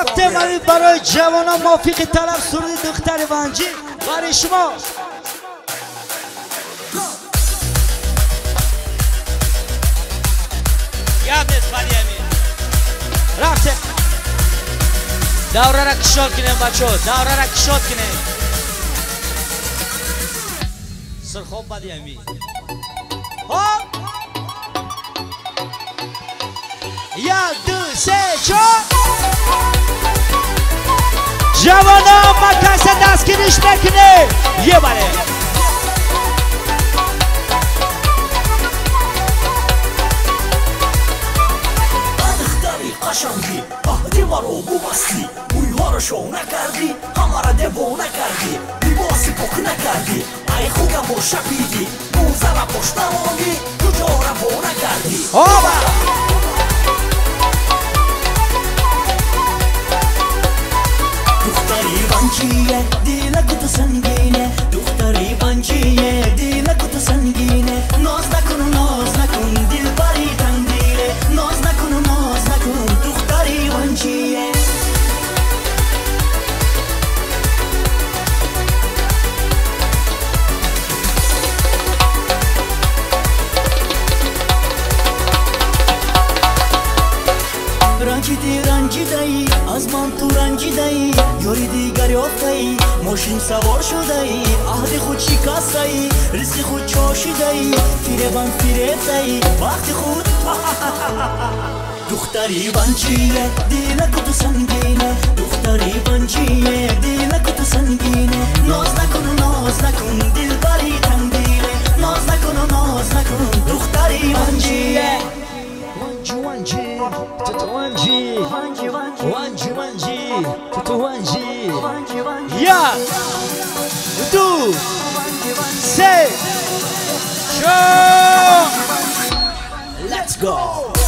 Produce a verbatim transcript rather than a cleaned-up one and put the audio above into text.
رفتم ولی برای جوانا موفق طرف سرودی دختر ونجی برای شما یاد نیست ولی امین رفتم دوره را کشاد کنیم بچه ها دوره را کشاد کنیم سر خوب بدی امین ها یا دو سه چهار جوانا ما کسی دستگیرش نکنه یه باره دختری قشنگی عهدی ما رو ببستی مویها رو شو نکردی همه را دیوانه کردی لباسی پاک نکردی ای خوگم با شپیدی موزه را پشت نماندی کجا را با نکردی دختری بانچیه دیلکو تو سنگینه دختری بانچیه دیلکو تو سنگینه ناز نکن ناز نکن دل بری تنگیره ناز نکن ناز نکن دختری بانچیه رنجیدی رنجیدی از من تو رنجیدی یاری دیگر یافته‌ای ماشین سوار شده‌ای عهد خود شکسته‌ای رزق خود چاشیده‌ای فریبم فریبته‌ای وقت خود دختری بانچیه دیلکو تو سنگینه دختری بانچیه دیلکو تو سنگینه ناز نکن ناز نکن دل بری تنگیره ناز نکن ناز نکن دختری بانچیه وانجی تو وانجی وانجی وانجی تو وانجی یا دو سه چهار Let's go